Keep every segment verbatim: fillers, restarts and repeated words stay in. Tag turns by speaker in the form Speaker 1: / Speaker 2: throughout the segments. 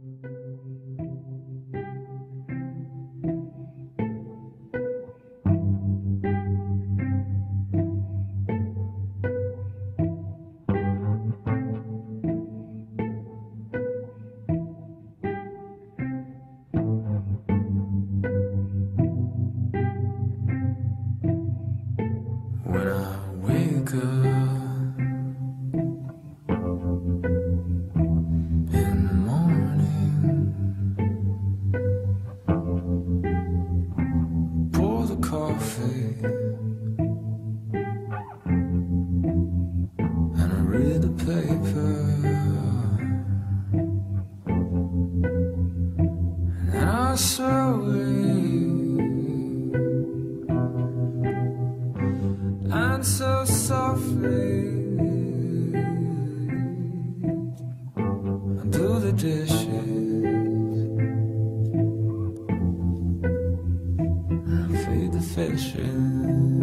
Speaker 1: When I wake up in the morning, pour the coffee and I read the paper, and I slowly and so softly I do the dishes and I feed the fishes.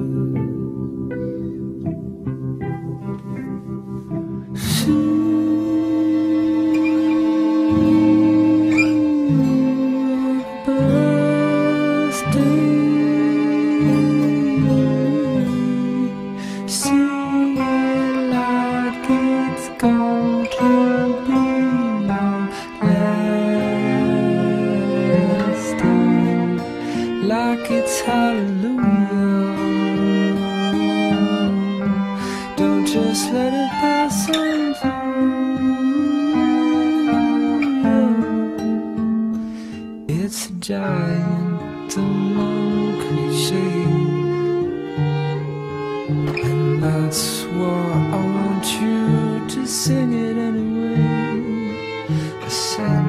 Speaker 1: Like it's hallelujah. Don't just let it pass on through. It's a giant unknown cliche, and that's why I want you to sing it anyway. I said